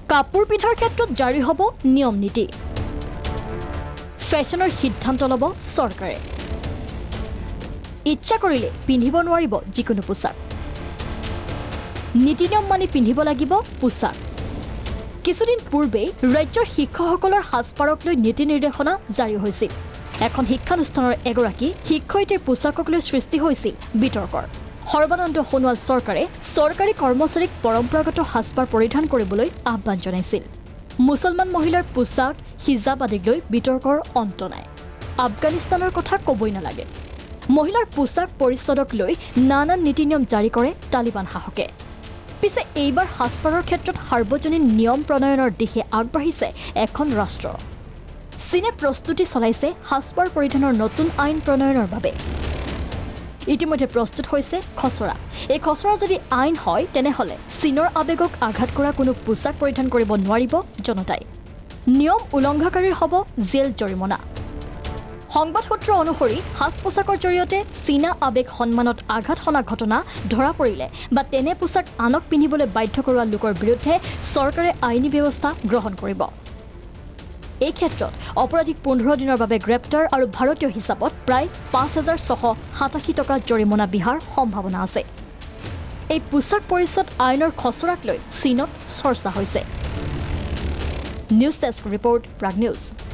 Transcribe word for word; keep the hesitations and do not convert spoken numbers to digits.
কাপোৰ পিন্ধাৰ ক্ষেত্ৰত জাৰি হ'ব নিয়ম নীতি ফেশ্বনৰ সিদ্ধান্ত ল'ব চৰকাৰে ইচ্ছা কৰিলে পিন্ধিব নোৱাৰিব যিকোনো পোছাক নীতি নিয়ম মানি পিন্ধিব লাগিব পোছাক কিছুদিন পূৰ্বে ৰাজ্যৰ শিক্ষকসকলৰ সাজপাৰক লৈ নীতি নিৰ্দেশনা জাৰি হৈছিল এখন শিক্ষানুষ্ঠানৰ এগৰাকী শিক্ষয়িত্ৰীৰ পোছাকক লৈ সৃষ্টি হৈছিল বিতৰ্কৰ সৰ্বানন্দ সোণোৱাল চৰকাৰে চৰকাৰী কৰ্মচাৰীক পৰম্পৰাগত সাজপাৰ পৰিধান কৰিবলৈ আহ্বান জনাইছিল মুছলমান মহিলাৰ পোছাক হিজাব আদিক লৈ বিতৰ্কৰ অন্ত নাই আফগানিস্তানৰ কথা ক'বই নালাগে মহিলাৰ পোছাক পৰিচ্ছদক লৈ নানান নীতি নিয়ম জাৰি কৰে তালিবান শাসকে পিছে এইবাৰ সাজপাৰৰ ক্ষেত্ৰত সাৰ্বজনীন নিয়ম প্ৰণয়নৰ দিশে আগবাঢ়িছে এখন ৰাষ্ট্ৰ চীনে প্ৰস্তুতি চলাইছে সাজপাৰ পৰিধানৰ নতুন আইন প্ৰণয়নৰ বাবে ইতিমধ্যে প্ৰস্তুত হৈছে খচৰা এই খচৰা যদি আইন হয় তেনেহলে চীনৰ আবেগক আঘাত কৰা কোনো পোছাক পৰিধান কৰিব নোৱাৰিব জনতাই নিয়ম উলংঘনকাৰীৰ হ'ব জেল জৰিমনা সংবাদ সূত্ৰ অনুসৰি সাজ পোছাকৰ জৰিয়তে চীনা আবেগ সন্মানত আঘাত হনা ঘটনা ধৰা পৰিলে বা তেনে পোছাক আনক পিন্ধিবলৈ বাধ্য কৰোৱা লোকৰ বিৰুদ্ধে চৰকাৰে আইনী ব্যৱস্থা গ্ৰহণ কৰিব এই ক্ষেত্ৰত অপৰাধীক পোন্ধৰ দিনৰ বাবে গ্ৰেপ্তাৰ আৰু ভাৰতীয় হিচাপত প্ৰায় পাঁচ হাজাৰ ছশ সাতাশী টকা জৰিমনা বিহাৰ সম্ভাৱনা আছে এই পোছাক পৰিচ্ছদ আইনৰ খচৰাক লৈ চীনত চৰ্চা হৈছে news desk report Prag news